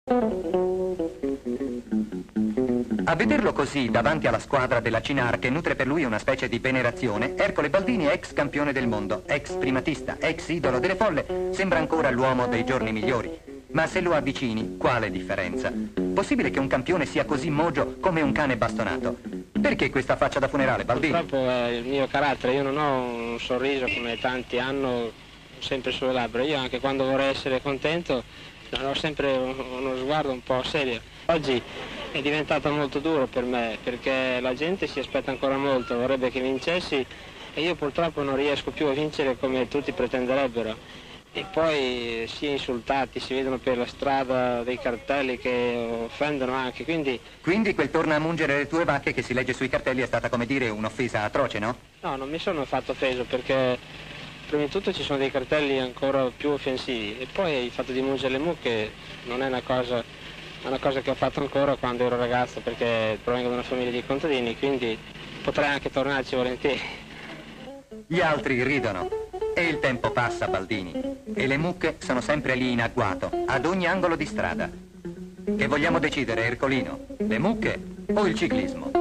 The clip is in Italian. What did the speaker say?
A vederlo così davanti alla squadra della Cinar, che nutre per lui una specie di venerazione, Ercole Baldini, ex campione del mondo, ex primatista, ex idolo delle folle, sembra ancora l'uomo dei giorni migliori. Ma se lo avvicini, quale differenza? Possibile che un campione sia così mogio come un cane bastonato? Perché questa faccia da funerale, Baldini? Purtroppo è il mio carattere, io non ho un sorriso come tanti hanno sempre sulle labbra. Io anche quando vorrei essere contento ho sempre uno sguardo un po' serio. Oggi è diventato molto duro per me perché la gente si aspetta ancora molto, vorrebbe che vincessi e io purtroppo non riesco più a vincere come tutti pretenderebbero. E poi si è insultati, si vedono per la strada dei cartelli che offendono anche, quindi... Quindi quel torna a mungere le tue vacche che si legge sui cartelli è stata, come dire, un'offesa atroce, no? No, non mi sono fatto offeso perché prima di tutto ci sono dei cartelli ancora più offensivi e poi il fatto di mungere le mucche non è una cosa che ho fatto ancora quando ero ragazzo perché provengo da una famiglia di contadini, quindi potrei anche tornarci volentieri. Gli altri ridono. E il tempo passa, Baldini, e le mucche sono sempre lì in agguato, ad ogni angolo di strada. Che vogliamo decidere, Ercolino? Le mucche o il ciclismo?